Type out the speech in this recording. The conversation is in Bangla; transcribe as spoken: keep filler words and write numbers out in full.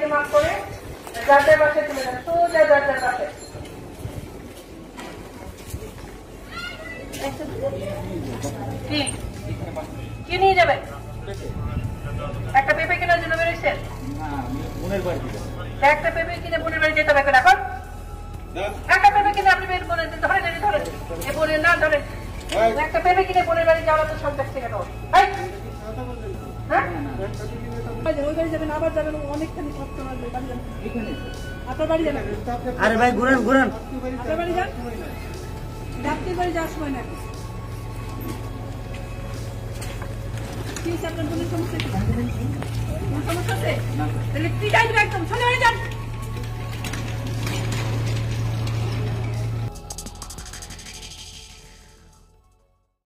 সবাইকে মাফ করে যার যার বাসায় চলে যান, সোজা যার যার বাসায়। কি কি নিয়ে যাবেন? একটা পেঁপে কেনার জন্য বেরোচ্ছেন? একটা পেঁপে কিনে বোনের বাড়ি যেতে হবে এখন। একটা পেঁপে কিনে আপনি বোনের ধরেন ধরেন এ বোনের না ধরেন একটা পেঁপে কিনে বোনের বাড়ি যাওয়া তো সন্ত্রাস থেকে দেবো। ওই বাড়ি যাবেন আবার যাবেন অনেকখানি কষ্ট লাগবে। আপনার বাড়ি যাবেন? আরে ভাই ঘুরেন ঘুরেন আপনার বাড়ি যান, রাত্রির বাড়ি যাওয়ার সময় নাকি কি আপনার বোনের সমস্যা? সমস্যা আছে তাহলে পিটাই একদম চলে বাড়ি যান।